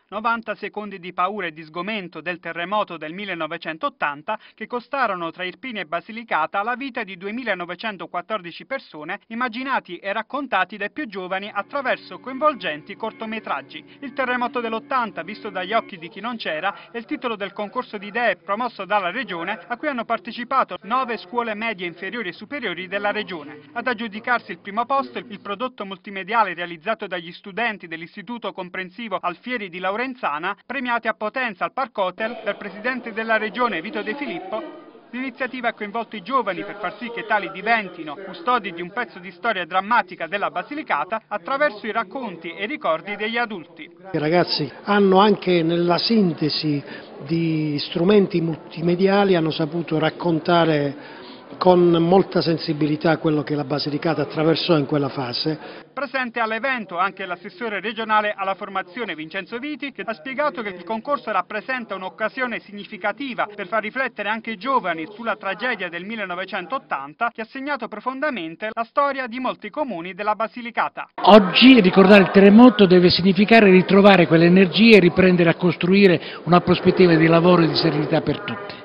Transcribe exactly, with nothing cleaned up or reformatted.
novanta secondi di paura e di sgomento del terremoto del millenovecentottanta che costarono tra Irpini e Basilicata la vita di duemilanovecentoquattordici persone, immaginati e raccontati dai più giovani attraverso coinvolgenti cortometraggi. Il terremoto dell'ottanta, visto dagli occhi di chi non c'era, è il titolo del concorso di idee promosso dalla Regione, a cui hanno partecipato nove scuole medie inferiori e superiori della Regione. Ad aggiudicarsi il primo posto il prodotto multimediale realizzato dagli studenti dell'Istituto Comprensivo Alfieri di Laurenzana, premiati a Potenza al Park Hotel dal Presidente della Regione Vito De Filippo. L'iniziativa ha coinvolto i giovani per far sì che tali diventino custodi di un pezzo di storia drammatica della Basilicata attraverso i racconti e i ricordi degli adulti. I ragazzi hanno anche nella sintesi di strumenti multimediali hanno saputo raccontare con molta sensibilità quello che la Basilicata attraversò in quella fase. Presente all'evento anche l'assessore regionale alla formazione Vincenzo Viti, che ha spiegato che il concorso rappresenta un'occasione significativa per far riflettere anche i giovani sulla tragedia del millenovecentottanta che ha segnato profondamente la storia di molti comuni della Basilicata. Oggi ricordare il terremoto deve significare ritrovare quelle energie e riprendere a costruire una prospettiva di lavoro e di serenità per tutti.